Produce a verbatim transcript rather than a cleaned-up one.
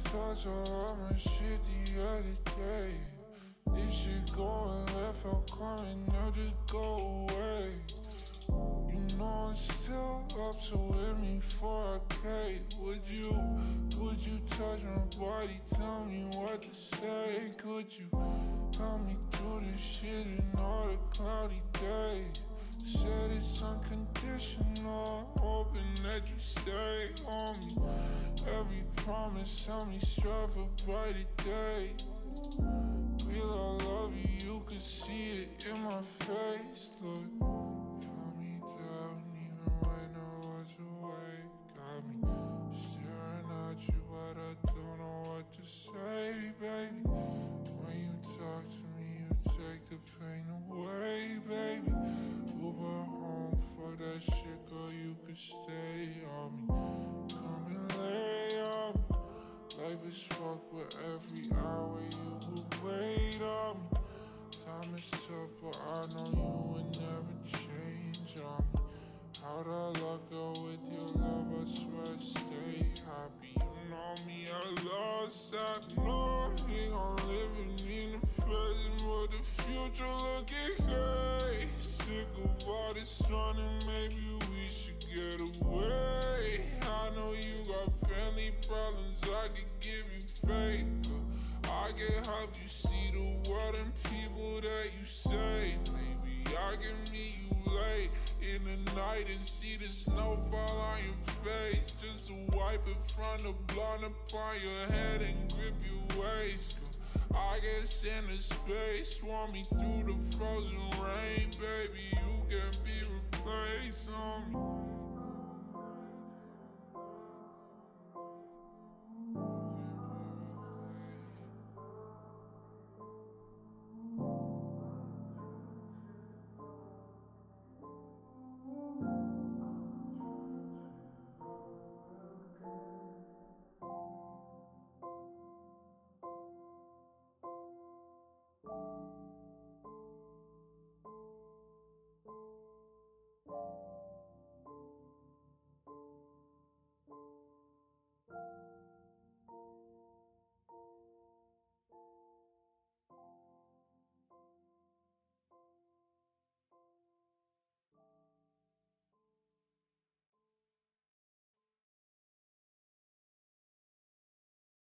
touch all of my shit the other day. This shit going left, I'll come and now just go away. You know I'm still up, so hit me for a K. Would you, would you touch my body, tell me what to say? Could you help me through this shit in all the cloudy days? Said it's unconditional, hoping that you stay on me. Every promise help me strive for brighter days. Real I love you, you could see it in my face. Look, got me down even when I was awake. Got me staring at you, but I don't know what to say, baby. When you talk to me, you take the pain away, baby. Uber home for that shit, girl, you could stay on me. Come and lay on me. Life is fucked, but every hour you would wait on me. Time is tough, but I know you would never change on me. How'd I luck out with your love? I swear I stay happy. You know me, I lost that knowing I'm living in the present, but the future looking great. Sick of all this running, maybe we should get away. I know you got family problems, I could give you faith. I can help you see the world and people that you say. Maybe I can meet you late in the night and see the snow fall on your face, just to wipe it from the blonde upon your head and grip your waist. I guess in the space, want me through the frozen rain, baby, you can be replaced on me.